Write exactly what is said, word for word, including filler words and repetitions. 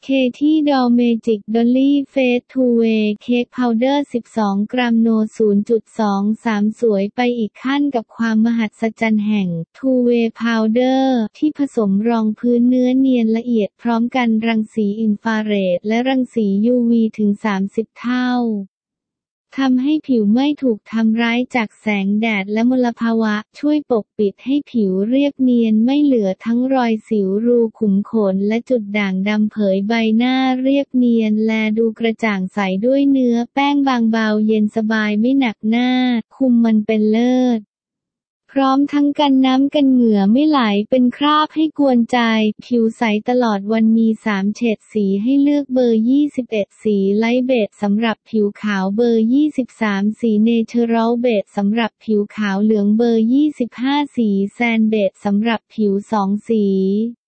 เคที่ดอลเมจิกดอลลี่เฟสทูเวย์เค้กพาวเดอร์สิบสองกรัมโน ศูนย์จุดสองสาม สวยไปอีกขั้นกับความมหัศจรรย์แห่งทูเวย์พาวเดอร์ที่ผสมรองพื้นเนื้อเนียนละเอียดพร้อมกันรังสีอินฟราเรดและรังสี ยู วี ถึงสามสิบเท่าทำให้ผิวไม่ถูกทำร้ายจากแสงแดดและมลภาวะช่วยปกปิดให้ผิวเรียบเนียนไม่เหลือทั้งรอยสิวรูขุมขนและจุดด่างดำเผยใบหน้าเรียบเนียนแลดูกระจ่างใสด้วยเนื้อแป้งบางเบาเย็นสบายไม่หนักหน้าคุมมันเป็นเลิศพร้อมทั้งกันน้ำกันเหงื่อไม่ไหลเป็นคราบให้กวนใจผิวใสตลอดวันมีสามเฉดสีให้เลือกเบอร์ยี่สิบเอ็ดสีไลท์เบจสำหรับผิวขาวเบอร์ยี่สิบสามสีเนเชอรัลเบจสำหรับผิวขาวเหลืองเบอร์ยี่สิบห้าสีแซนเบจสำหรับผิวสองสี